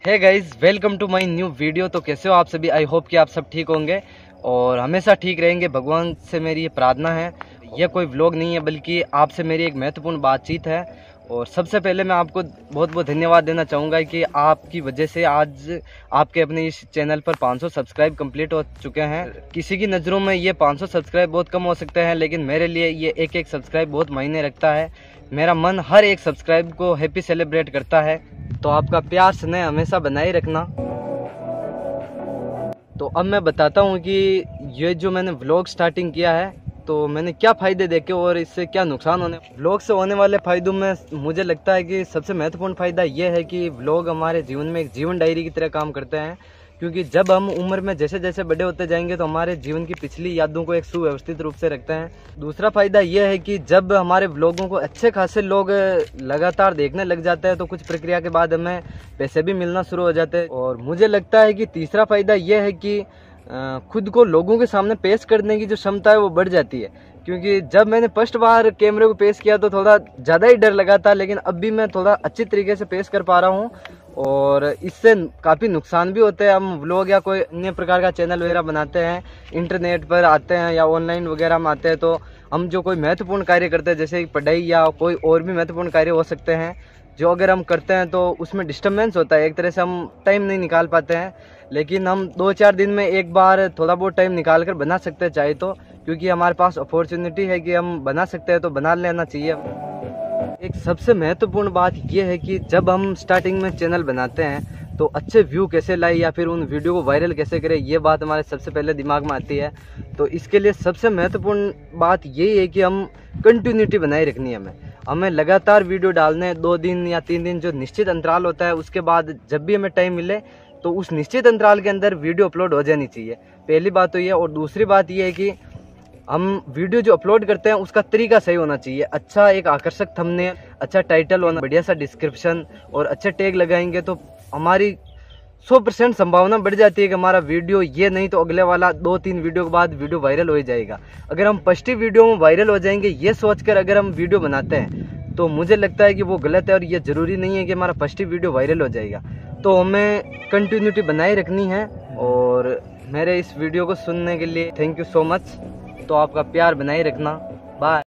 Hey guys, welcome to my new video. तो कैसे हो आप सभी? आई होप कि आप सब ठीक होंगे और हमेशा ठीक रहेंगे। भगवान से मेरी ये प्रार्थना है। यह कोई व्लॉग नहीं है बल्कि आपसे मेरी एक महत्वपूर्ण बातचीत है। और सबसे पहले मैं आपको बहुत बहुत धन्यवाद देना चाहूँगा कि आपकी वजह से आज आपके अपने इस चैनल पर 500 सब्सक्राइब कंप्लीट हो चुके हैं। किसी की नज़रों में ये 500 सब्सक्राइब बहुत कम हो सकते हैं, लेकिन मेरे लिए ये एक एक सब्सक्राइब बहुत मायने रखता है। मेरा मन हर एक सब्सक्राइब को हैप्पी सेलिब्रेट करता है। तो आपका प्यार स्नेह हमेशा बनाए रखना। तो अब मैं बताता हूँ कि ये जो मैंने व्लॉग स्टार्टिंग किया है तो मैंने क्या फ़ायदे देखे और इससे क्या नुकसान होने। व्लॉग से होने वाले फ़ायदों में मुझे लगता है कि सबसे महत्वपूर्ण फ़ायदा ये है कि व्लॉग हमारे जीवन में एक जीवन डायरी की तरह काम करते हैं। क्योंकि जब हम उम्र में जैसे जैसे बड़े होते जाएंगे तो हमारे जीवन की पिछली यादों को एक सुव्यवस्थित रूप से रखते हैं। दूसरा फ़ायदा यह है कि जब हमारे व्लॉगों को अच्छे खासे लोग लगातार देखने लग जाते हैं तो कुछ प्रक्रिया के बाद हमें पैसे भी मिलना शुरू हो जाते हैं। और मुझे लगता है कि तीसरा फ़ायदा यह है कि खुद को लोगों के सामने पेश करने की जो क्षमता है वो बढ़ जाती है। क्योंकि जब मैंने फर्स्ट बार कैमरे को पेश किया तो थोड़ा ज़्यादा ही डर लगा था, लेकिन अब भी मैं थोड़ा अच्छी तरीके से पेश कर पा रहा हूँ। और इससे काफ़ी नुकसान भी होते हैं। हम व्लॉग या कोई अन्य प्रकार का चैनल वगैरह बनाते हैं, इंटरनेट पर आते हैं या ऑनलाइन वगैरह में आते हैं, तो हम जो कोई महत्वपूर्ण कार्य करते हैं जैसे पढ़ाई या कोई और भी महत्वपूर्ण कार्य हो सकते हैं, जो अगर हम करते हैं तो उसमें डिस्टर्बेंस होता है। एक तरह से हम टाइम नहीं निकाल पाते हैं, लेकिन हम 2-4 दिन में एक बार थोड़ा बहुत टाइम निकाल कर बना सकते हैं चाहे तो। क्योंकि हमारे पास अपॉर्चुनिटी है कि हम बना सकते हैं तो बना लेना चाहिए। एक सबसे महत्वपूर्ण बात यह है कि जब हम स्टार्टिंग में चैनल बनाते हैं तो अच्छे व्यू कैसे लाए या फिर उन वीडियो को वायरल कैसे करें, ये बात हमारे सबसे पहले दिमाग में आती है। तो इसके लिए सबसे महत्वपूर्ण बात यही है कि हम कंटिन्यूटी बनाए रखनी है। हमें लगातार वीडियो डालने हैं। 2 दिन या 3 दिन जो निश्चित अंतराल होता है, उसके बाद जब भी हमें टाइम मिले तो उस निश्चित अंतराल के अंदर वीडियो अपलोड हो जानी चाहिए। पहली बात तो ये। और दूसरी बात ये है कि हम वीडियो जो अपलोड करते हैं उसका तरीका सही होना चाहिए। अच्छा एक आकर्षक थंबनेल, अच्छा टाइटल होना, बढ़िया सा डिस्क्रिप्शन और अच्छे टैग लगाएंगे तो हमारी 100% संभावना बढ़ जाती है कि हमारा वीडियो ये नहीं तो अगले वाला 2-3 वीडियो के बाद वीडियो वायरल हो जाएगा। अगर हम फर्स्ट ही वीडियो में वायरल हो जाएंगे ये सोचकर अगर हम वीडियो बनाते हैं तो मुझे लगता है कि वो गलत है। और ये ज़रूरी नहीं है कि हमारा फर्स्ट ही वीडियो वायरल हो जाएगा। तो हमें कंटिन्यूटी बनाए रखनी है। और मेरे इस वीडियो को सुनने के लिए थैंक यू सो मच। तो आपका प्यार बनाए रखना। बाय।